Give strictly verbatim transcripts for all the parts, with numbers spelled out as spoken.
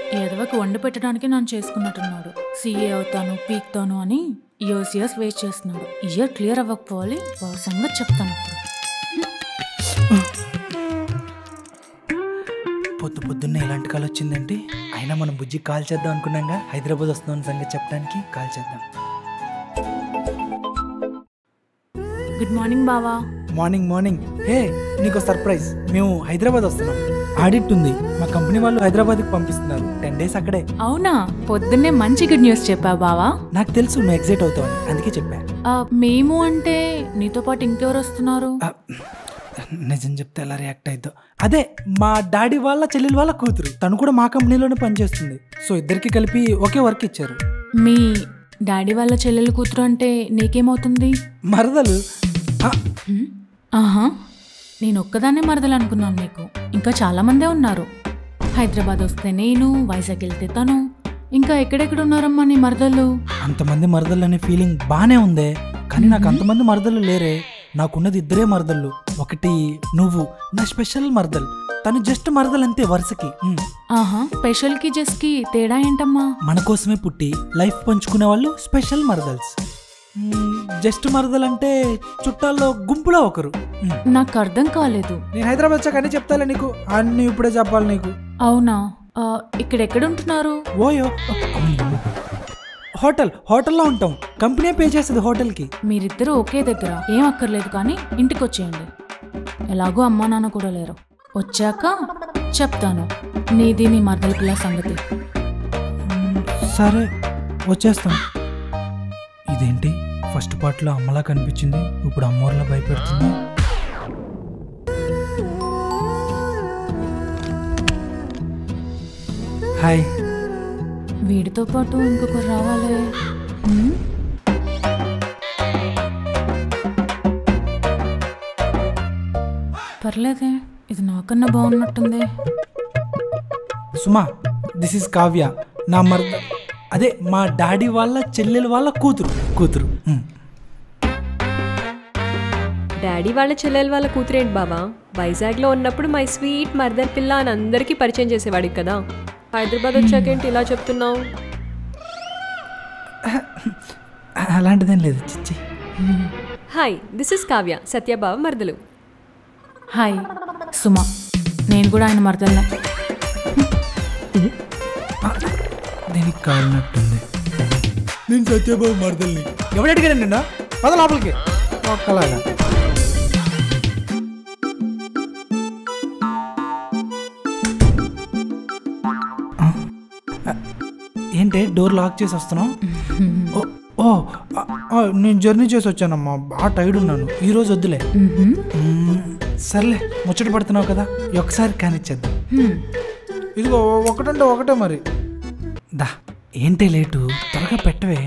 ఎదవకి వండి పెట్టడానికి నన్ను చేసుకున్నట్టున్నాడు. సీఏ అవుతాను పీక్తాను అని ఇయర్స్ ఇయర్స్ వేస్ట్ చేస్తున్నాడు. ఇయర్ క్లియర్ అవ్వకపోవాలి, వాడి సంగతి చెప్తాను. పొద్దు పొద్దున్నే ఎలాంటి కాల్ వచ్చిందంటే, అయినా మనం బుజ్జికి కాల్ చేద్దాం అనుకున్నాగా, హైదరాబాద్ వస్తున్నాం సంగతి చెప్పడానికి కాల్ చేద్దాం. గుడ్ మార్నింగ్ బావా. Morning morning. హే, నీకు సర్ప్రైజ్. మేము హైదరాబాద్ వస్తున్నాం. ఆడిట్ ఉంది, మా కంపెనీ వాళ్ళు హైదరాబాద్కి పంపిస్తున్నారు. టెన్ డేస్ అక్కడే. అవునా? పొద్దున్నే మంచి గుడ్ న్యూస్ చెప్పా బావా. నాకు తెలుసు నువ్వు ఎగ్జైట్ అవుతావని, అందుకే చెప్పా. మేము అంటే నీతో పాటు ఇంకెవరు వస్తున్నారు? నిజం చెప్తే ఎలా రియాక్ట్ అయిద్దో. అదే మా డాడీ వాళ్ళ చెల్లెలు వాళ్ళ కూతురు. తను కూడా మా కంపెనీలోనే పనిచేస్తుంది. సో ఇద్దరికి కలిపి ఒకే వర్క్ ఇచ్చారు. మీ డాడీ వాళ్ళ చెల్లెలు కూతురు అంటే నీకేమవుతుంది? మరదలు. ఆహా, నేను ఒక్కదాన్నే మరదలు అనుకున్నాను. నీకు ఇంకా చాలా మందే ఉన్నారు. హైదరాబాద్ వస్తే నేను, వైజాగ్ వెళ్తే తను, ఇంకా ఎక్కడెక్కడ ఉన్నారమ్మా నీ మరదలు? అంతమంది మరదలు అనే ఫీలింగ్ బానే ఉందే, కానీ నాకు అంతమంది మరదలు లేరే. నాకున్నది ఇద్దరే మరదళ్ళు. ఒకటి నువ్వు, నా స్పెషల్ మరదలు. తను జస్ట్ మరదలు అంతే వరుసకి. ఆహా, స్పెషల్ కి జస్ట్ కి తేడా ఏంటమ్మా? మన కోసమే పుట్టి లైఫ్ పంచుకునే వాళ్ళు స్పెషల్ మరదల్స్. జస్ట్ మరదలు అంటే చుట్టాల్లో గుంపులో ఒకరు. నాకు అర్థం కాలేదు. నేను హైదరాబాద్ వచ్చాక అన్నీ చెప్తాలే నీకు. అన్ని ఇప్పుడే చెప్పాలి నీకు. అవునా? ఇక్కడ ఎక్కడ ఉంటున్నారు? ఓయో, హోటల్. హోటల్లో ఉంటాం. కంపెనీ పే చేస్తుంది హోటల్కి. మీరిద్దరూ ఒకే దగ్గర, ఏం అక్కర్లేదు కానీ ఇంటికి వచ్చేయండి. ఎలాగో అమ్మా నాన్న కూడా లేరు. వచ్చాక చెప్తాను నీది నీ మరదల పిల్ల సంగతి. సరే వచ్చేస్తాం. ఇదేంటి ఫస్ట్ పార్ట్లో అమ్మలా కనిపించింది, ఇప్పుడు అమ్మోర్లా భయపెడుతుంది. హాయ్. వీడితో పాటు ఇంకొకరు రావాలి. పర్లేదే, ఇది నాకన్నా బాగున్నట్టుంది. సుమా, దిస్ ఇస్ కావ్య, నా మర్ద. అదే మా డాడీ వాళ్ళ చెల్లెలు వాళ్ళ కూతురు కూతురు డాడీ వాళ్ళ చెల్లెలు వాళ్ళ కూతురేంటి బాబా? వైజాగ్లో ఉన్నప్పుడు మై స్వీట్ మర్దర్ పిల్ల అని అందరికీ పరిచయం చేసేవాడికి కదా. హైదరాబాద్ వచ్చాకేంటి ఇలా చెప్తున్నావు? అలాంటిదేం లేదు చిచ్చి. హాయ్, దిస్ ఇస్ కావ్య, సత్యబావ మర్దలు. హాయ్ సుమా, నేను కూడా ఆయన మరదల్నే. దీనికి కాలినట్టుంది. నేను సత్యబాబు మరదల్ని. ఎవరు అడిగాను నిన్న? పద లోపలికి. ఒక్కలాగా ఏంటి డోర్ లాక్ చేసి వస్తున్నావు? ఓ, నేను జర్నీ చేసి వచ్చానమ్మా, బాగా టైర్డ్ ఉన్నాను. ఈరోజు వద్దులే. సర్లే, ముచ్చట పడుతున్నావు కదా, ఒకసారి కానిచ్చేద్దాం. ఇదిగో ఒకటంటే ఒకటే మరి. దా, ఏంటే లేటు, త్వరగా పెట్టవే.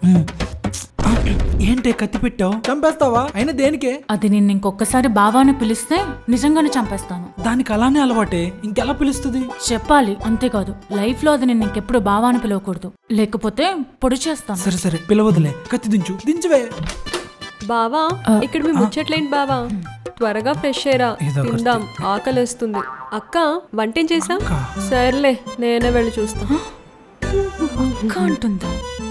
ఏంటే కత్తి పెట్టావు? చంపేస్తావా? అయినా దేనికే? అది నిన్ను ఇంకొకసారి బావాని పిలిస్తే నిజంగానే చంపేస్తాను. దానికి అలానే అలవాటే, ఇంకెలా పిలుస్తుంది? చెప్పాలి, అంతేకాదు లైఫ్ లో అది నిన్ను ఇంకెప్పుడు బావాని పిలవకూడదు, లేకపోతే పొడి చేస్తాను. సరే సరే, పిలవదులే. కత్తి దించు, దించువే. బావా, ఇక్కడ మీ ముచ్చట్లేంటి బావా? త్వరగా ఫ్రెష్ అయ్యరా, తిందాం, ఆకలి వస్తుంది. అక్క వంటేం చేసా? సర్లే, నేనే వెళ్ళి చూస్తా. అక్క అంటుందా?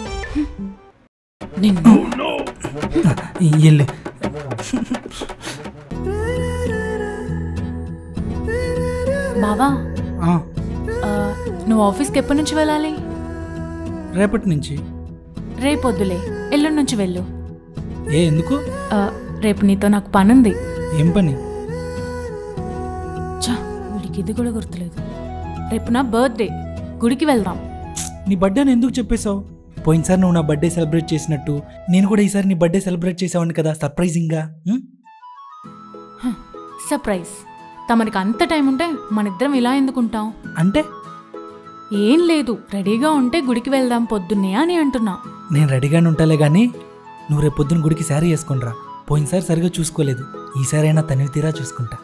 బావా, నువ్వు ఆఫీస్కి ఎప్పటి నుంచి వెళ్ళాలి? రేపటి నుంచి. రేపొద్దులే, ఎల్లుండి నుంచి వెళ్ళు. ఏ ఎందుకు? రేపు నీతో నాకు పని ఉంది. ఏం పని? చా, వీడికి ఇది కూడా గుర్తులేదు. రేపు నా బర్త్డే, గుడికి వెళ్దాం. నీ బర్త్డే ఎందుకు చెప్పేశావు? పోయినసారి నువ్వు నా బర్త్డే సెలబ్రేట్ చేసినట్టు నేను కూడా ఈసారి నీ బర్త్డే సెలబ్రేట్ చేసావని కదా, సర్ప్రైజింగ్గా. సర్ప్రైజ్? తమరికి అంత టైం ఉంటే మన ఇద్దరం ఇలా ఎందుకుంటాం? అంటే ఏం లేదు, రెడీగా ఉంటే గుడికి వెళ్దాం పొద్దున్నే అని అంటున్నా. నేను రెడీగానే ఉంటాలే కానీ నువ్వు రేపు పొద్దున్న గుడికి శారీ వేసుకునిరా. పోయినసారి సరిగా చూసుకోలేదు, ఈసారైనా తనివి తీరా చూసుకుంటా.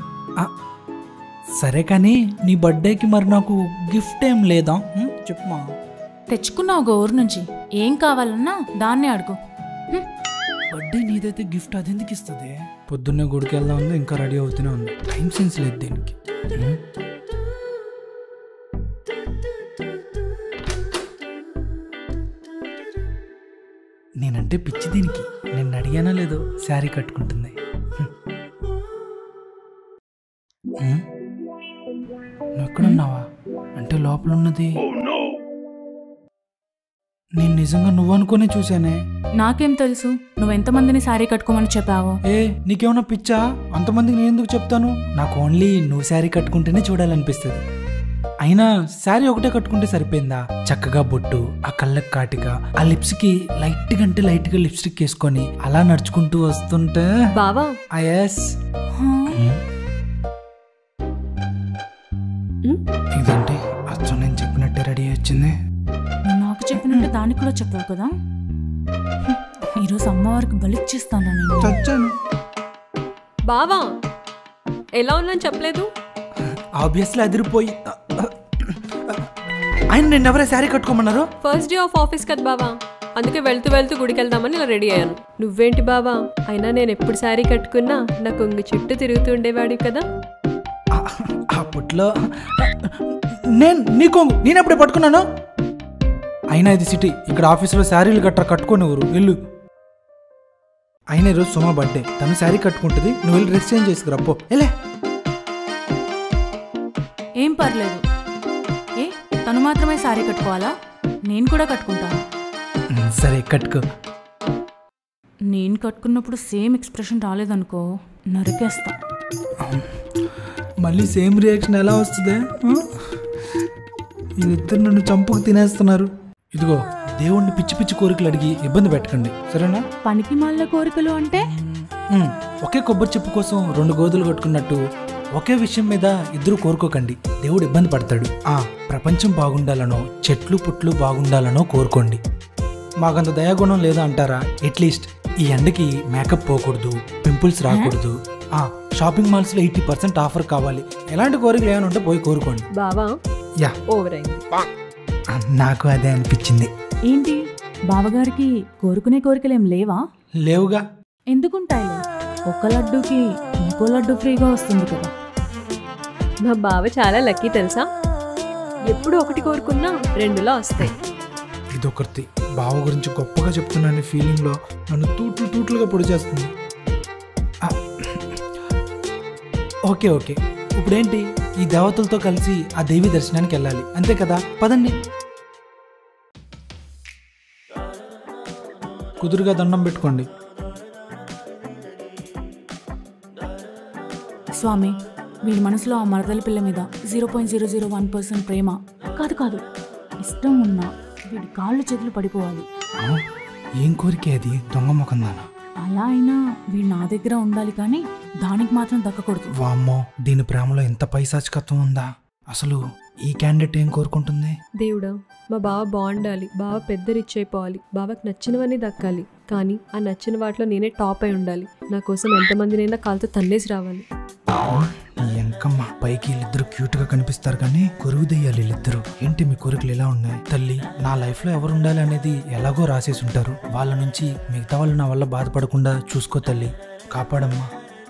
సరే కానీ నీ బర్త్డేకి మరి నాకు గిఫ్ట్ ఏం లేదా? చెప్పమా. తెచ్చుకున్నావు ఒక ఊరు నుంచి, ఏం కావాలన్నా దాన్నే అడుగు. బర్త్డే నీదైతే గిఫ్ట్ అదెందుకు ఇస్తుంది? పొద్దున్నే గుడికి వెళ్దా ఉంది, ఇంకా రెడీ అవుతూనే ఉంది. టైం సెన్స్ లేదు దీనికి. అంటే పిచ్చి దీనికి. నేను అడిగానో లేదో శారీ కట్టుకుంటుంది. హ్మ్? నువ్వు ఎక్కడున్నావా? అంటే లోపల ఉన్నది నేను నిజంగా నువ్వు అనుకునే చూసానే. నాకేం తెలుసు నువ్వెంతమందిని శారీ కట్టుకోమని చెప్పావో. ఏ నీకేమన్నా పిచ్చా? అంతమందికి నేను ఎందుకు చెప్తాను? నాకు ఓన్లీ నువ్వు శారీ కట్టుకుంటేనే చూడాలనిపిస్తుంది. అయినా శారీ ఒకటే కట్టుకుంటే సరిపోయిందా? చక్కగా బొట్టు, ఆ కళ్ళకి కాటిక, ఆ లిప్స్ కి లైట్ గా అంటే లైట్ గా లిప్స్టిక్ వేసుకొని అలా నడుచుకుంటూ వస్తుంటే బావా ఎస్ ఇదంటే అచ్చం నేను చెప్పినట్టే రెడీ వచ్చింది. నాకు చెప్పినట్టు దానికి కూడా చెప్పావు కదా. ఈరోజు అమ్మవారికి బలిచ్చేస్తాను నేను. చచ్చాను. బావా ఎలా ఉన్నాను చెప్పలేదు. ఆబ్వియస్లీ అదిరిపోయి. ఆయన నేను ఎవరే శారీ కట్టుకోమన్నారు? ఫస్ట్ డే ఆఫ్ ఆఫీస్ కదా బావా, అందుకే వెళ్తూ వెళ్తూ గుడికి వెళ్దామని ఇలా రెడీ అయ్యాను. నువ్వేంటి బావా, అయినా నేను ఎప్పుడు శారీ కట్టుకున్నా నా కొంగు చుట్టూ తిరుగుతూ ఉండేవాడి కదా. అప్పట్లో నేను నీ కొంగు నేనెప్పుడే పట్టుకున్నాను? అయినా ఇది సిటీ, ఇక్కడ ఆఫీసులో శారీలు గట్రా కట్టుకోనివ్వరు. వెళ్ళు. అయినా ఈరోజు సుమా బర్త్డే, తను శారీ కట్టుకుంటుంది, నువ్వు వెళ్ళి డ్రెస్ చేంజ్ చేసుకురాపో. వెళ్ళే. ఏం పర్లేదు. ఏ తను మాత్రమే శారీ కట్టుకోవాలా? నేను కూడా కట్టుకుంటాను. సరే కట్టుకో. నేను కట్టుకున్నప్పుడు సేమ్ ఎక్స్ప్రెషన్ రాలేదనుకో నరికేస్తా. మళ్ళీ సేమ్ రియాక్షన్ ఎలా వస్తుంది? వీళ్ళిద్దరు నన్ను చంపుకు తినేస్తున్నారు. ఇదిగో దేవుణ్ణి పిచ్చి పిచ్చి కోరికలు అడిగి ఇబ్బంది పెట్టకండి, సరేనా? పనికి మాల కోరికలు అంటే ఒకే కొబ్బరి చెప్పు కోసం రెండు గోధులు కట్టుకున్నట్టు ఒకే విషయం మీద ఇద్దరు కోరుకోకండి, దేవుడు ఇబ్బంది పడతాడు. ఆ ప్రపంచం బాగుండాలనో చెట్లు పుట్లు బాగుండాలనో కోరుకోండి. మాకంత దయాగుణం లేదా అంటారా? అట్లీస్ట్ ఈ ఎండకి మేకప్ పోకూడదు, పింపుల్స్ రాకూడదు, ఆ షాపింగ్ మాల్స్ లో ఎయిటీ పర్సెంట్ ఆఫర్ కావాలి, ఎలాంటి కోరికలు ఏమైనా ఉంటే పోయి కోరుకోండి. బావా యా ఓవర్ అయింది. నాకు అదే అనిపించింది. ఏంటి బావగారికి కోరుకునే కోరికలేం లేవా? లేవుగా. ఎందుకుంటాయిలే, ఒక్క లడ్డూకి ఇంకో లడ్డు ఫ్రీగా వస్తుంది కదా. మా బావ చాలా లక్కీ తెలుసా, ఎప్పుడు ఒకటి కోరుకున్నా రెండులా వస్తాయి. ఇదొకటి బావ గురించి గొప్పగా చెప్తున్నాను ఫీలింగ్ లో నన్ను తూట్లు తూట్లుగా పొడి చేస్తుంది. ఓకే ఓకే ఇప్పుడేంటి, ఈ దేవతలతో కలిసి ఆ దేవి దర్శనానికి వెళ్ళాలి అంతే కదా, పదండి. కుదురుగా దండం పెట్టుకోండి. స్వామి, వీడి మనసులో ఆ మరదల పిల్ల మీద zero point zero zero one percent ప్రేమ కాదు కాదు ఇష్టం ఉన్నా వీడి కాళ్ళు చేతులు పడిపోవాలి. ఏం కోరికే అది, దొంగ ముఖం దానా? అలా అయినా వీడు నా దగ్గర ఉండాలి కానీ దానికి మాత్రం దక్కకూడదు. వామ్మో, దీని ప్రేమలో ఎంత పైశాచికత్వం ఉందా? అసలు ఈ క్యాండిడేట్ ఏం కోరుకుంటుంది? దేవుడా, మా బావ బాగుండాలి, బావ పెద్ద రిచ్ అయిపోవాలి, బావకు నచ్చినవన్నీ దక్కాలి, కానీ ఆ నచ్చిన వాటిలో నేనే టాప్ అయి ఉండాలి, నా కోసం ఎంతమందినైనా కాలుతో తన్నేసి రావాలి. ఎంకమ్మ, పైకి వీళ్ళిద్దరు క్యూట్ గా కనిపిస్తారు కానీ కొరువు దెయ్యాలి వీళ్ళిద్దరు. ఏంటి మీ కోరికలు ఎలా ఉన్నాయి? తల్లి, నా లైఫ్ లో ఎవరు ఉండాలి అనేది ఎలాగో రాసేసి ఉంటారు, వాళ్ళ నుంచి మిగతా వాళ్ళు నా వల్ల బాధపడకుండా చూసుకో తల్లి, కాపాడమ్మా.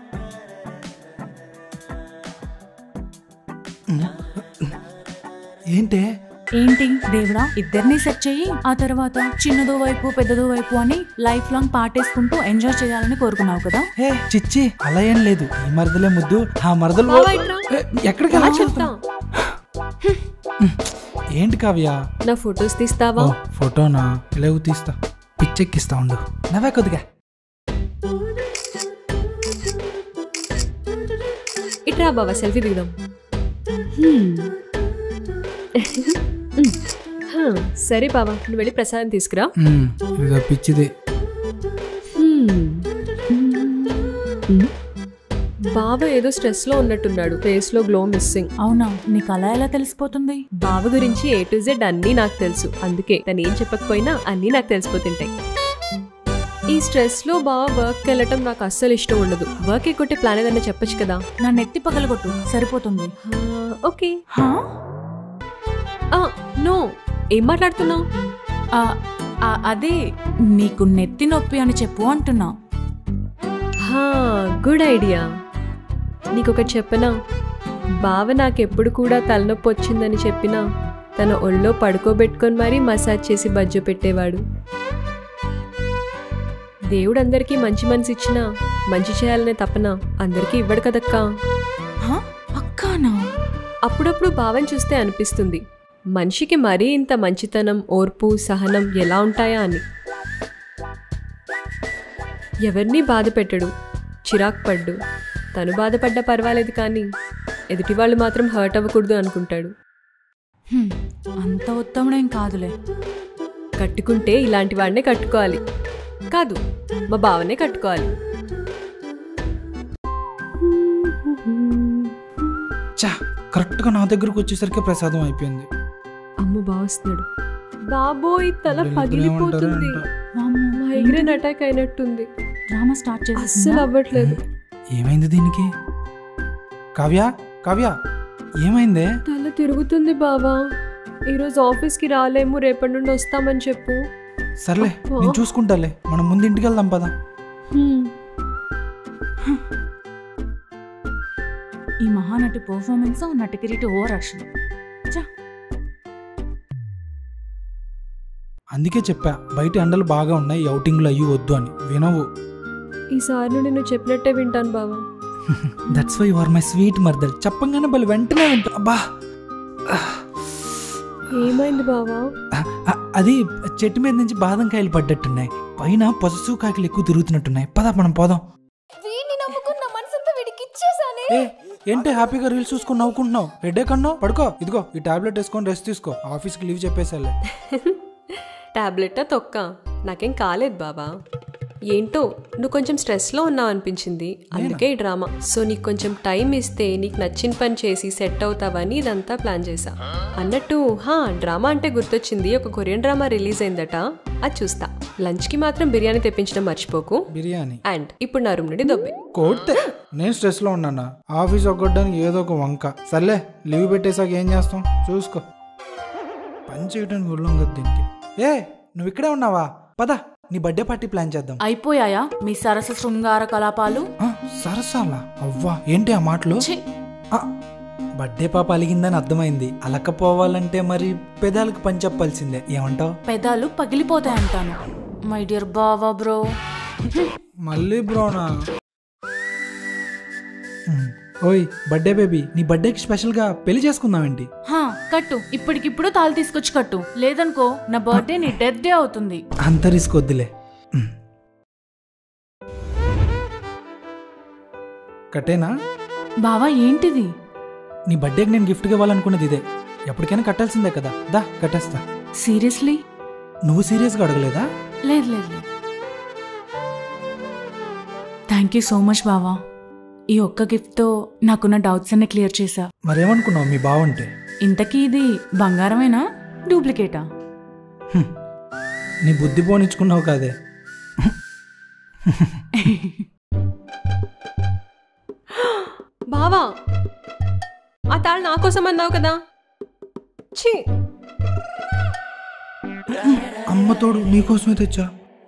ఏంటే ఏంటి దేవుడా, ఇద్దరిని సెట్ చెయ్యి, ఆ తర్వాత చిన్నదో వైపు పెద్దదో వైపు అని లైఫ్ లాంగ్ పాటేసుకుంటూ ఎంజాయ్ చేయాలని కోరుకున్నావు కదా. హే చిచ్చి, అలా ఏం లేదు. ఈ మరదలే ముద్దు, ఆ మరదలు ఎక్కడికి వెళ్ళా చెప్తా. ఏంటి కావ్య, నా ఫొటోస్ తీస్తావా? ఫోటోనా? లేవు, తీస్తా. పిచ్చెక్కిస్తా ఉండు, నవ్వే కొద్దిగా. ఇట్రా బావా, సెల్ఫీ దిగుదాం. సరే బావా, నువ్వు వెళ్ళి ప్రసాదం తీసుకురా. పిచ్చిది. బావ ఏదో స్ట్రెస్ లో ఉన్నట్టున్నాడు, ఫేస్ లో గ్లో మిస్సింగ్. అవునా, నీకు అలా ఎలా తెలిసిపోతుంది? బావ గురించి ఏ టు జెడ్ అన్నీ నాకు తెలుసు, అందుకే తను ఏం చెప్పకపోయినా అన్నీ నాకు తెలిసిపోతుంటాయి. ఈ స్ట్రెస్ లో బావ వర్క్ వెళ్ళటం నాకు అస్సలు ఇష్టం ఉండదు. వర్క్ ఎక్కొట్టే ప్లాన్ ఏదన్నా చెప్పొచ్చు కదా. నా నెత్తి పగలగొట్టు సరిపోతుంది. ఓకే. నో, ఏం మాట్లాడుతున్నావు? అదే నీకు నెత్తి నొప్పి అని చెప్పు అంటున్నా. Good idea. నీకొకటి చెప్పనా, బావ నాకెప్పుడు కూడా తలనొప్పి వచ్చిందని చెప్పినా తన ఒళ్ళో పడుకోబెట్టుకొని మరీ మసాజ్ చేసి బజ్జో పెట్టేవాడు. దేవుడు అందరికీ మంచి మనసు ఇచ్చినా మంచి చేయాలనే తపన అందరికీ ఇవ్వడు కదక్కా. హా? అక్కానా? అప్పుడప్పుడు భావం చూస్తే అనిపిస్తుంది మనిషికి మరీ ఇంత మంచితనం, ఓర్పు, సహనం ఎలా ఉంటాయా అని. ఎవరినీ బాధ పెట్టడు, చిరాకు పడ్డు. తను బాధపడ్డా పర్వాలేదు కానీ ఎదుటివాళ్ళు మాత్రం హర్ట్ అవ్వకూడదు అనుకుంటాడు. హ్మ్, అంత ఉత్తముడేం కాదులే. కట్టుకుంటే ఇలాంటి వాడినే కట్టుకోవాలి, కాదు మా బావనే కట్టుకోవాలి. చా కరెక్ట్గా నా దగ్గరకు వచ్చేసరికి ప్రసాదం అయిపోయింది. అమ్మ బావ వస్తున్నాడు. బాబోయ్ తల పగిలిపోతుంది. వామ్మో, మైగ్రేన్ అటాక్ అయినట్టుంది. డ్రామా స్టార్ట్ అస్సలు చేసేసిందా? అవ్వట్లేదు. ఏమైంది దీనికి? కావ్య కావ్య ఏమైందే? తల తిరుగుతుంది బావా. ఈరోజు ఆఫీస్కి రాలేము, రేపటి నుండి వస్తామని చెప్పు. సర్లే నేను చూసుకుంటాలే, మనం ముందు ఇంటికి వెళ్దాం పదా. హ్మ్. ఈ మహానటి పర్ఫార్మెన్స్ నటికిరీటి ఓవర్ యాక్షన్. అందుకే చెప్పా బయట ఎండలు బాగా ఉన్నాయి, అవుటింగ్లు అయ్యి వద్దు అని. వినవు. ఈసారి నుండి నువ్వు చెప్పినట్టే వింటాను బావా. That's why you are my sweet మర్దల్. చెప్పంగానే బలి వెంటనే వింటా. అబ్బా ఏమైంది బావా? అ- అది చెట్టు మీద నుంచి బాదం కాయలు పడ్డట్టున్నాయి, పైన పసుసు కాయలు ఎక్కువ తిరుగుతున్నట్టున్నాయి. పద మనం పోదాం. ఏ ఏంటి హ్యాపీగా రీల్స్ చూసుకొని నవ్వుకుంటున్నావు? హెడేక్ అన్నావు, పడుకో. ఇదిగో ఈ టాబ్లెట్ వేసుకొని రెస్ట్ తీసుకో. ఆఫీస్కి లీవ్ చెప్పేసాలే. టాబ్లెట్టా తొక్క? నాకేం కాలేదు బావా. ఏంటో నువ్వు కొంచెం స్ట్రెస్లో ఉన్నావు అనిపించింది, అందుకే ఈ డ్రామా. సో నీకు కొంచెం టైం ఇస్తే నీకు నచ్చిన పని చేసి సెట్ అవుతావని ఇదంతా ప్లాన్ చేశా. అన్నట్టు హా డ్రామా అంటే గుర్తొచ్చింది, ఒక కొరియన్ డ్రామా రిలీజ్ అయిందట, అది చూస్తా. లంచ్కి మాత్రం బిర్యానీ తెప్పించడం మర్చిపోకు. బిర్యానీ అండ్ ఇప్పుడు నా రూమ్ నుండి దొబ్బే. కోడితే నేను స్ట్రెస్లో ఉన్నానా? ఆఫీస్ ఒక్కడానికి ఏదో ఒక వంక. సర్లే లీవ్ పెట్టేసాక ఏం చేస్తాం చూసుకో. పని చేయడానికి ఒళ్ళం కదా దీనికి. ఏ నువ్వు ఇక్కడే ఉన్నావా? పద నీ బర్త్డే పార్టీ ప్లాన్ చేద్దాం. అయిపోయాయా మీ సరస శృంగార కలాపాలు? ఆ, సరసాలా? అవ్వా ఏంటి ఆ మాటలు? ఛీ, ఆ, బర్త్డే పాప అలిగిందని అర్థమైంది. అలకపోవాలంటే మరి పెదాలకు పని చెప్పాల్సిందే. ఏమంటావు? పెదాలు పగిలిపోతాయంటాను. మై డియర్ బావా బ్రో. మళ్ళీ బ్రోనా? ఓయ్ బర్త్డే బేబీ, నీ బర్త్డేకి స్పెషల్గా పెళ్లి చేసుకుందామేంటి? హా కట్టు, ఇప్పటికిప్పుడు తాళి తీసుకొచ్చి కట్టు, లేదనుకో నా బర్త్డే నీ డెత్ డే అవుతుంది. అంత రిస్క్ వద్దులే. ఉమ్. కట్టేనా? బావా ఏంటిది? నీ బర్త్డేకి నేను గిఫ్ట్గా ఇవ్వాలనుకున్నది ఇదే. ఎప్పటికైనా కట్టాల్సిందే కదా. దా కట్టేస్తా. సీరియస్లీ? నువ్వు సీరియస్గా అడగలేదా? లేదు లేదు లేదు. థ్యాంక్ యూ సో మచ్ బావా. ఈ ఒక్క గిఫ్ట్తో నాకున్న డౌట్స్ అన్ని క్లియర్ చేశా. మరేమనుకున్నావు మీ బావంటే? ఇంతకీ ఇది బంగారమేనా డూప్లికేటా? హ్మ్. నీ బుద్ధి పోనిచ్చుకున్నావు కాదే. బావా ఆ తాళి నా కోసం అన్నావు కదా. ఛీ, అమ్మ తోడు నీకోసమే తెచ్చా.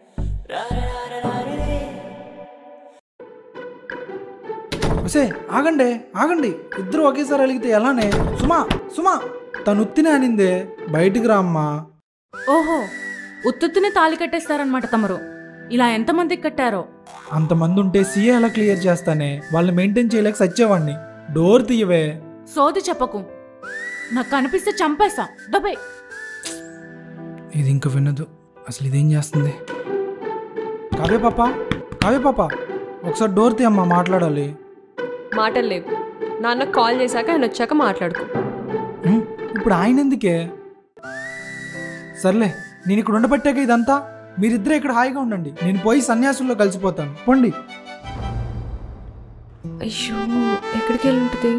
ఒసే ఆగండి ఆగండి, ఇద్దరు ఒకేసారి అలిగితే ఎలానే? సుమా సుమా తను ఉత్తినే అనిందే, బయటికి రా అమ్మా. ఓహో, ఉత్తుత్తునే తాళి కట్టేస్తారనమాట తమరు. ఇలా ఎంతమందికి కట్టారో? అంతమంది ఉంటే సీఏ ఎలా క్లియర్ చేస్తానే? వాళ్ళని మెయింటైన్ చేయలేక సచ్చేవాడిని. డోర్ తీయవే. సోది చెప్పకు, నాకు కనిపిస్తే చంపేస్తా. డబ్బే. ఇది ఇంకా వినదు. అసలు ఇదేం చేస్తుంది? కావే పాప, కావే పాప, ఒకసారి డోర్ తీయమ్మా, మాట్లాడాలి. మాటలు లేవు. నాన్న కాల్ చేశాక ఆయన వచ్చాక మాట్లాడుకో. ఉమ్, ఇప్పుడు ఆయన ఎందుకే? సర్లే నేను ఇక్కడ ఉండబట్టాక ఇదంతా. మీరిద్దరే ఇక్కడ హాయిగా ఉండండి, నేను పోయి సన్యాసుల్లో కలిసిపోతాను. పోండి. అయ్యో ఎక్కడికి వెళ్ళి ఉంటుంది?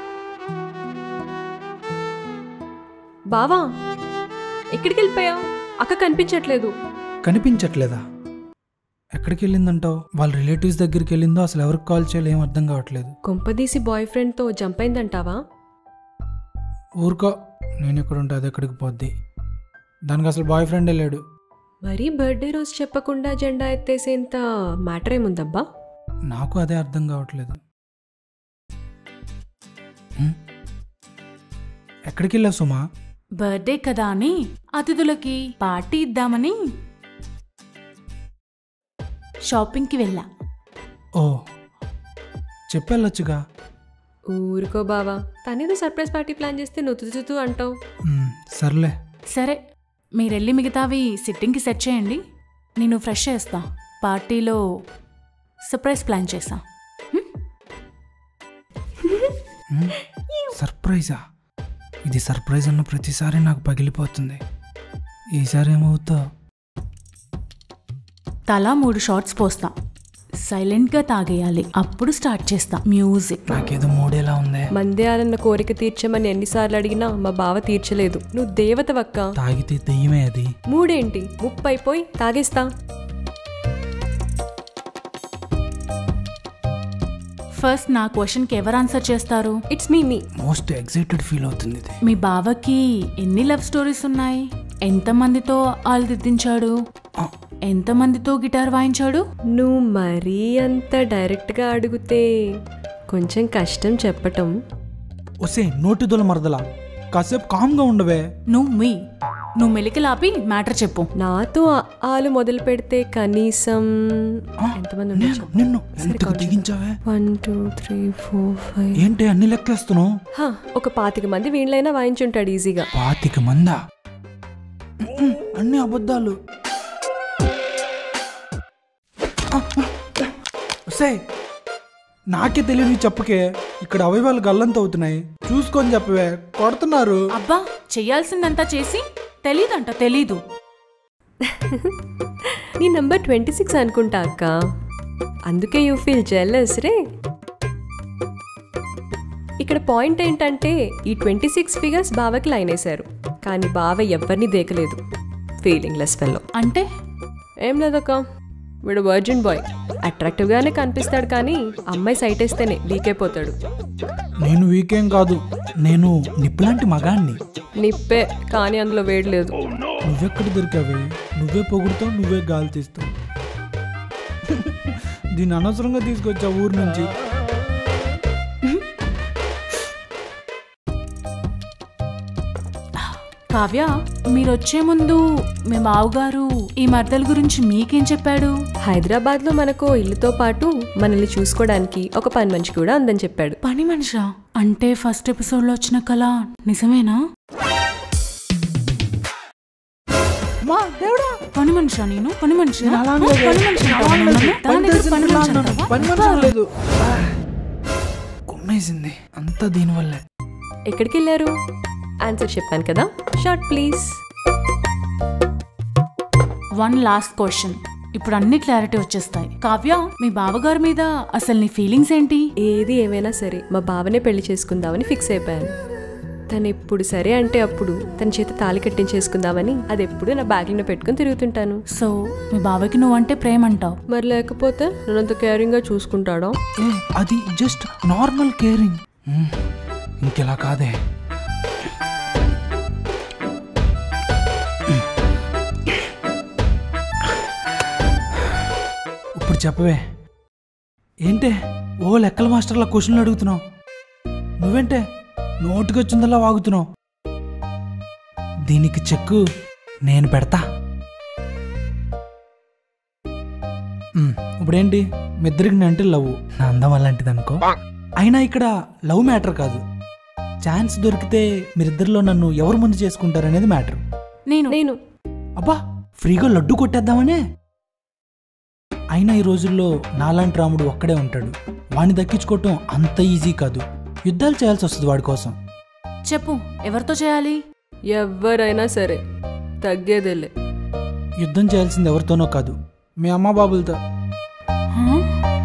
బావా ఎక్కడికి వెళ్ళిపోయావు? అక్క కనిపించట్లేదు. కనిపించట్లేదా? ఎక్కడికి వెళ్ళిందంటావు? వాళ్ళ రిలేటివ్స్ దగ్గరికి వెళ్ళిందో, అసలు ఎవరికి కాల్ చేయాలో ఏం అర్థం కావట్లేదు. కొంపదీసి బాయ్ ఫ్రెండ్తో జంప్ అయిందంటావా? ఊరుకో, నేను ఎక్కడ ఉంటే అది ఎక్కడికి పోద్ది. దానికి అసలు బాయ్ ఫ్రెండే లేడు. మరీ బర్త్డే రోజు చెప్పకుండా జెండా ఎత్తేసేంత మ్యాటర్ ఏముందబ్బా? నాకు అదే అర్థం కావట్లేదు. హ్మ్? ఎక్కడికి వెళ్ళావు సుమా? బర్త్డే కదా అని అతిథులకి పార్టీ ఇద్దామని. షాపింగ్కి వెళ్ళా. ఓ చెప్పెళ్ళొచ్చుగా. ఊరుకో బావా, తనేదో సర్ప్రైజ్ పార్టీ ప్లాన్ చేస్తే నువ్వు తుతుతూ అంటావు. మ్, సర్లే. సరే మీరెళ్ళి మిగతావి సిట్టింగ్కి సెట్ చేయండి, నేను ఫ్రెష్ చేస్తా. పార్టీలో సర్ప్రైజ్ ప్లాన్ చేసా. మ్, సర్ప్రైజా? ఇది సర్ప్రైజ్ అన్న ప్రతిసారి నాకు పగిలిపోతుంది. ఈసారి ఏమవుతా? తలా మూడు షార్ట్స్ పోస్తా, సైలెంట్గా తాగేయాలి, అప్పుడు స్టార్ట్ చేస్తా మ్యూజిక్. నాకేదో మూడేలా ఉంది. మందేయాలన్న కోరిక తీర్చమని ఎన్నిసార్లు అడిగినా మా బావ తీర్చలేదు. నువ్వు దేవతవక్క. తాగితే దెయ్యమే అది. మూడేంటి, ముప్పై పోయి తాగేస్తా. ఫస్ట్ నా క్వశ్చన్కి ఎవరు ఆన్సర్ చేస్తారు? ఇట్స్ మీ మీ మోస్ట్ ఎక్సైటెడ్ ఫీల్ అవుతుంది ఇది. మీ బావకి ఎన్ని లవ్ స్టోరీస్ ఉన్నాయి? ఎంతమందితో ఆల్దిద్దించాడు? ఎంతమందితో గిటార్ వాయించాడు? నువ్వు మరీ అంత డైరెక్ట్గా అడిగితే కొంచెం కష్టం చెప్పటం. ఒసే నోటిదోల మరదలా, కాసేపు కామ్గా ఉండవే. నువ్వు మీ నువ్వు మెలికలాపి మ్యాటర్ చెప్పు. నాతో ఆ- ఆలు మొదలు పెడితే కనీసం ఎంతమంది ఉండొచ్చు? నిన్ను ఎంతకు దిగించావే? One two three four five. ఏంటి అన్ని లెక్కేస్తున్నావు? హా, ఒక పాతిక మంది వీళ్ళైనా వాయించుంటాడు ఈజీగా. పాతిక మందా? అన్ని అబద్ధాలు. ఒసే నాకే తెలియని చెప్పకే, ఇక్కడ అవయవాలు గల్లంత అవుతున్నాయి, చూసుకొని చెప్పవే, కొడుతున్నారు. అబ్బా చెయ్యాల్సిందంతా చేసి తెలీదంట. తెలీదు. నీ నంబర్ ట్వంటీ సిక్స్ అనుకుంటా అక్క, అందుకే యూ ఫీల్ జెలస్ రే. ఇక్కడ పాయింట్ ఏంటంటే ఈ ట్వంటీ సిక్స్ ఫిగర్స్ బావకి లైన్ వేశారు, కానీ బావ ఎవరిని దేకలేదు. Feeling less fellow. అంటే ఏం లేదక్క, వీడు వర్జిన్ బాయ్. అట్రాక్టివ్గానే కనిపిస్తాడు, కానీ అమ్మాయి సైట్ వేస్తేనే వీక్ అయిపోతాడు. నేను వీకేం కాదు, నేను నిప్పులాంటి మగాణ్ణి. నిప్పే, కానీ అందులో వేడి లేదు. నువ్వెక్కడ దొరికావే? నువ్వే పొగుడుతావు, నువ్వే గాలి తీస్తావు. దీన్ని అనవసరంగా తీసుకొచ్చా ఊరు నుంచి. కావ్య, మీరు వచ్చే ముందు మీ బావగారు ఈ మర్దల గురించి మీకేం చెప్పాడు? హైదరాబాద్లో మనకు ఇల్లుతో పాటు మనల్ని చూసుకోవడానికి ఒక పని మనిషి కూడా ఉందని చెప్పాడు. పని మనిషా? అంటే ఫస్ట్ ఎపిసోడ్ లో వచ్చిన కళ నిజమేనా? పని మనిషా? నేను పని మనిషి కొమ్మేసింది అంతా దీనివల్లే. ఎక్కడికి వెళ్ళారు? ఆన్సర్ చెప్పాను కదా. Short please. One last question, ఇప్పుడు అన్ని క్లారిటీ వచ్చేస్తాయి. కావ్య, మీ బావగారి మీద అసలు నీ ఫీలింగ్స్ ఏంటి? ఏది ఏమైనా సరే మా బావనే పెళ్లి చేసుకుందామని ఫిక్స్ అయిపోయాను. తను ఎప్పుడు సరే అంటే అప్పుడు తన చేత తాళి కట్టించేసుకుందామని అది ఎప్పుడు నా బ్యాగ్లో పెట్టుకుని తిరుగుతుంటాను. సో మీ బావకి నువ్వంటే ప్రేమ అంటావు? మరి లేకపోతే నన్నంత కేరింగ్గా చూసుకుంటాడా? ఏ అది జస్ట్ నార్మల్ కేరింగ్, ఇంకెలా కాదే. ఇప్పుడు చెప్పవే, ఏంటే ఓ లెక్కల మాస్టర్లా క్వశ్చన్లు అడుగుతున్నావు? నువ్వేంటే నోటికొచ్చిందల్లా వాగుతున్నావు? దీనికి చెక్కు నేను పెడతా. ఇప్పుడేంటి, మీ ఇద్దరికి అంటే లవ్, నా అందం అలాంటిది అనుకో. అయినా ఇక్కడ లవ్ మ్యాటర్ కాదు, ఛాన్స్ దొరికితే మీరిద్దరిలో నన్ను ఎవరు ముందు చేసుకుంటారనేది మ్యాటర్. నేను నేను అబ్బా ఫ్రీగా లడ్డు కొట్టేద్దామనే. అయినా ఈ రోజుల్లో నాలాంటి రాముడు ఒక్కడే ఉంటాడు, వాడిని దక్కించుకోవటం అంత ఈజీ కాదు, యుద్ధాలు చేయాల్సి వస్తుంది వాడి కోసం. చెప్పు, ఎవరితో చేయాలి? ఎవరైనా సరే తగ్గేదేలే. యుద్ధం చేయాల్సింది ఎవరితోనో కాదు, మీ అమ్మ బాబులతో. హా?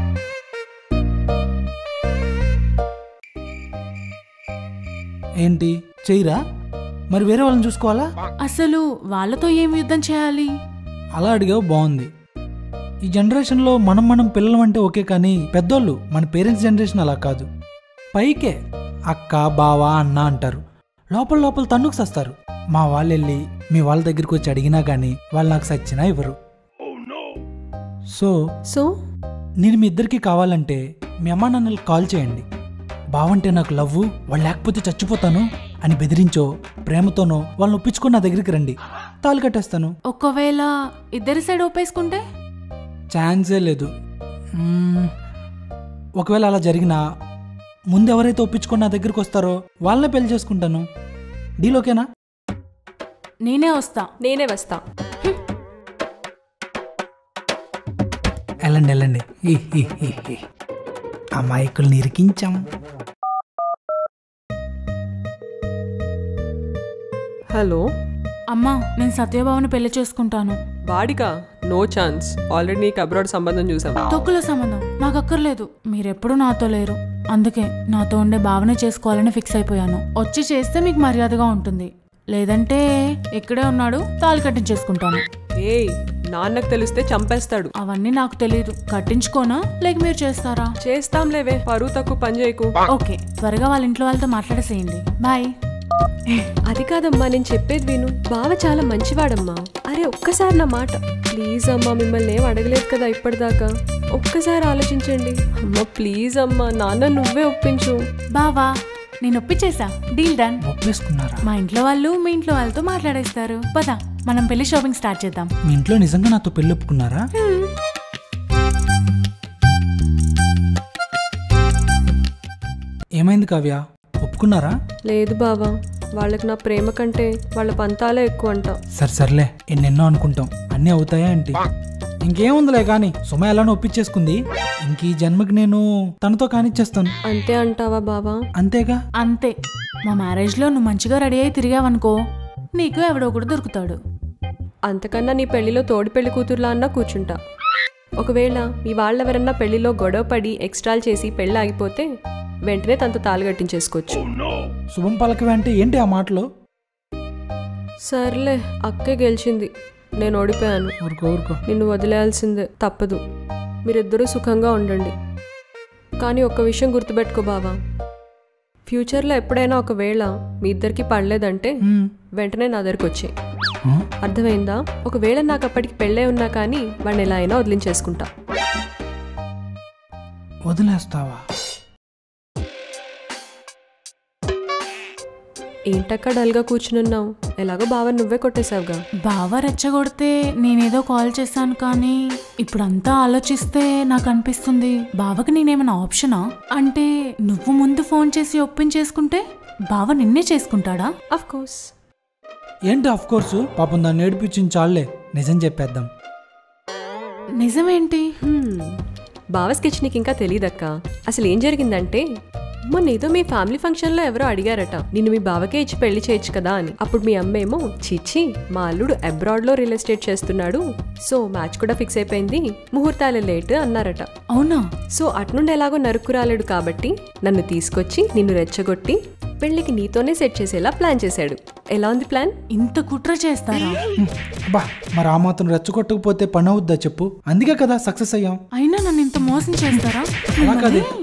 ఏంటి చెయ్యరా? మరి వేరే వాళ్ళని చూసుకోవాలా? అసలు వాళ్ళతో ఏం యుద్ధం చేయాలి? అలా అడిగావు, బాగుంది. ఈ జనరేషన్లో మనం మనం పిల్లలం అంటే ఓకే, కానీ పెద్దోళ్ళు మన పేరెంట్స్ జనరేషన్ అలా కాదు. పైకే అక్క బావ అన్న అంటారు, లోపల లోపల తన్నుకు సస్తారు. మా వాళ్ళు వెళ్ళి మీ వాళ్ళ దగ్గరికి వచ్చి అడిగినా కానీ వాళ్ళు నాకు సచ్చినా ఇవ్వరు. సో సో నేను మీ ఇద్దరికి కావాలంటే మీ అమ్మా నాన్నలకు కాల్ చేయండి, బావంటే నాకు లవ్వు, వాళ్ళు లేకపోతే చచ్చిపోతాను అని బెదిరించో ప్రేమతోనో వాళ్ళని ఒప్పించుకొని నా దగ్గరికి రండి, తాళి కట్టేస్తాను. ఒకవేళ ఇద్దరి సైడ్ ఒప్పేసుకుంటే? ఛాన్సే లేదు. మ్మ్, ఒకవేళ అలా జరిగినా ముందు ఎవరైతే ఒప్పించుకొని నా దగ్గరికి వస్తారో వాళ్ళనే పెళ్లి చేసుకుంటాను. డీల్ ఓకేనా? నేనే వస్తా. నేనే వస్తా. వెళ్ళండి వెళ్ళండి. హి, హి, హి, హి. అమాయకుల్ని ఇరికించాం. హలో అమ్మా, నేను సత్యబాబుని పెళ్లి చేసుకుంటాను. వాడిగా? No chance. ఆల్రెడీ నీకు అబ్రాడ్ సంబంధం చూసాం. తొక్కుల సంబంధం నాకు అక్కర్లేదు. మీరెప్పుడు నాతో లేరు, అందుకే నాతో ఉండే భావన చేసుకోవాలని ఫిక్స్ అయిపోయాను. వచ్చి చేస్తే మీకు మర్యాదగా ఉంటుంది, లేదంటే ఇక్కడే ఉన్నాడు తాళి కట్టించేసుకుంటాను. ఏయ్, నాన్నకు తెలిస్తే చంపేస్తాడు. అవన్నీ నాకు తెలియదు. కట్టించుకోనా లేక మీరు చేస్తారా? చేస్తాంలేవే, పరువు తక్కువ పని చేయకు. ఓకే, త్వరగా వాళ్ళ ఇంట్లో వాళ్ళతో మాట్లాడేసేయండి. బాయ్. అది కాదమ్మా, నేను చెప్పేది విను. బావ చాలా మంచివాడమ్మా. అరే ఒక్కసారి నా మాట ప్లీజ్ అమ్మా. మిమ్మల్ని ఏం అడగలేదు కదా ఇప్పటిదాకా. ఒక్కసారి ఆలోచించండి అమ్మా, ప్లీజ్ అమ్మా. నాన్న నువ్వే ఒప్పించు. బావా, నేను ఒప్పించేసా. Deal done. ఒప్పేసుకున్నారా? మా ఇంట్లో వాళ్ళు మీ ఇంట్లో వాళ్ళతో మాట్లాడేస్తారు. పద, మనం పెళ్లి షాపింగ్ స్టార్ట్ చేద్దాం. మీ ఇంట్లో నిజంగా నాతో పెళ్ళి ఒప్పుకున్నారా? ఏమైంది కావ్య, ఒప్పుకున్నారా? లేదు బావా, వాళ్ళకి నా ప్రేమ కంటే వాళ్ళ పంతాలే ఎక్కువ అంట. సరే సర్లే, ఎన్నెన్నో అనుకుంటాం, అన్నీ అవుతాయా ఏంటి? ఇంకేముందిలే కానీ, సుమ ఎలానో ఒప్పించేసుకుంది. ఇంక ఈ జన్మకి నేను తనతో కానిచ్చేస్తాను. అంతే అంటావా బావా? అంతేగా. అంతే. మా మ్యారేజ్లో నువ్వు మంచిగా రెడీ అయి తిరిగావనుకో, నీకు ఎవడో కూడా దొరుకుతాడు. అంతకన్నా నీ పెళ్లిలో తోడి పెళ్లి కూతురులా అన్నా కూర్చుంటా. ఒకవేళ మీ వాళ్ళెవరన్నా పెళ్లిలో గొడవ పడి ఎక్స్ట్రాలు చేసి పెళ్ళి ఆగిపోతే వెంటనే తనతో తాళి కట్టించేసుకోవచ్చు. శుభం పలకవే అంటే ఏంటి ఆ మాటలో? సర్లే, అక్కే గెలిచింది, నేను ఓడిపోయాను. ఊరుకో ఊరుకో. నిన్ను వదిలేయాల్సిందే, తప్పదు. మీరిద్దరూ సుఖంగా ఉండండి. కానీ ఒక్క విషయం గుర్తుపెట్టుకో బావా, ఫ్యూచర్లో ఎప్పుడైనా ఒకవేళ మీ ఇద్దరికి పడలేదంటే వెంటనే నా దగ్గరికి వచ్చే. అర్థమైందా? ఒకవేళ నాకు అప్పటికి పెళ్ళే ఉన్నా కానీ వాడిని ఎలా అయినా వదిలించేసుకుంటా. వదిలేస్తావా? ఏంటక్క డల్గా కూర్చునున్నావు? ఎలాగో బావ నువ్వే కొట్టేశావుగా. బావ రెచ్చగొడితే నేనేదో కాల్ చేశాను, కానీ ఇప్పుడంతా ఆలోచిస్తే నాకు అనిపిస్తుంది బావకి నేనేమైనా ఆప్షనా? అంటే నువ్వు ముందు ఫోన్ చేసి ఒప్పించేసుకుంటే బావ నిన్నే చేసుకుంటాడా? Of course. ఏంటి అఫ్ కోర్సు? పాపం దాన్ని ఏడిపించింది చాలే, నిజం చెప్పేద్దాం. నిజమేంటి? బావ స్కెచ్ నీకు ఇంకా తెలియదక్క. అసలు ఏం జరిగిందంటే, మొన్న ఏదో మీ ఫ్యామిలీ ఫంక్షన్లో ఎవరో అడిగారట నిన్ను మీ బావకే ఇచ్చి పెళ్లి చేయొచ్చు కదా అని. అప్పుడు మీ అమ్మేమో చిచ్చి మా అల్లుడు అబ్రాడ్లో రియల్ ఎస్టేట్ చేస్తున్నాడు, సో మ్యాచ్ కూడా ఫిక్స్ అయిపోయింది, ముహూర్తాలే లేట్ అన్నారట. అవునా? సో అట్నుండి ఎలాగో నరుకు రాలేడు కాబట్టి నన్ను తీసుకొచ్చి నిన్ను రెచ్చగొట్టి పెళ్లికి నీతోనే సెట్ చేసేలా ప్లాన్ చేశాడు. ఎలా ఉంది ప్లాన్? ఇంత కుట్ర చేస్తారా? బా, మరి ఆ మాత్రం రెచ్చగొట్టకపోతే పని అవుద్దా చెప్పు? అందుకే కదా సక్సెస్ అయ్యాం. అయినా నన్ను ఇంత మోసం చేస్తారా? అలా కాదే,